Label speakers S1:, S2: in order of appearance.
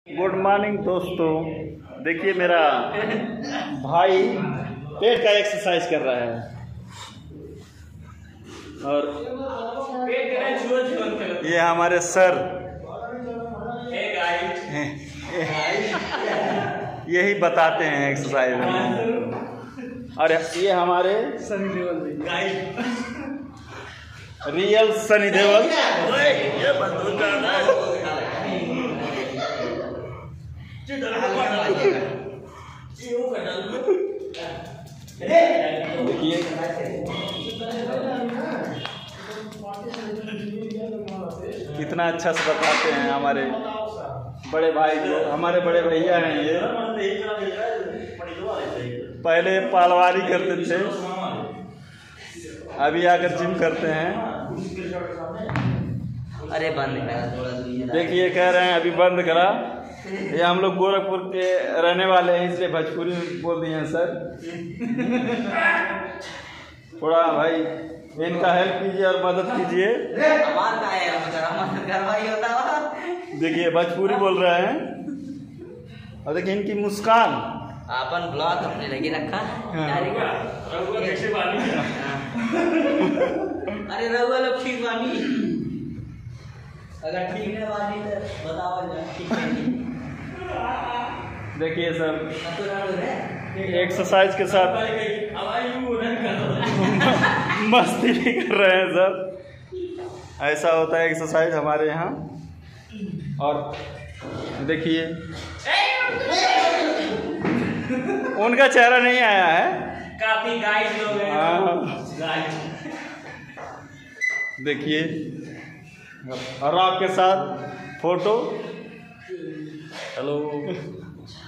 S1: Good morning दोस्तों। देखिए मेरा भाई पेट का एक्सरसाइज कर रहा है और ये हमारे सर यही बताते हैं एक्सरसाइज में। और ये हमारे सनी देओल रियल सनी देओल। देखिए कितना अच्छा से बताते हैं हमारे बड़े भाई, जो हमारे बड़े भैया हैं। ये पहले पहलवानी करते थे, अभी आकर जिम करते हैं।
S2: अरे बंद करा।
S1: देखिए कह रहे हैं अभी बंद करा। ये हम लोग गोरखपुर के रहने वाले हैं, इसलिए भोजपुरी में बोल दिए हैं सर। थोड़ा भाई इनका हेल्प कीजिए और मदद कीजिए। देखिए भोजपुरी बोल रहे हैं और देखिए इनकी मुस्कान।
S2: अपन ब्लॉग अपने लगे रखा। अरे रघुआ लोग ठीक बानी, अगर ठीक है बानी तो बताओ।
S1: देखिए सर एक्सरसाइज के साथ मस्ती भी कर रहे हैं सर। ऐसा होता है एक्सरसाइज हमारे यहाँ। और देखिए उनका चेहरा नहीं आया है,
S2: काफी गाइस लोग हैं।
S1: देखिए और आपके साथ फोटो। हेलो।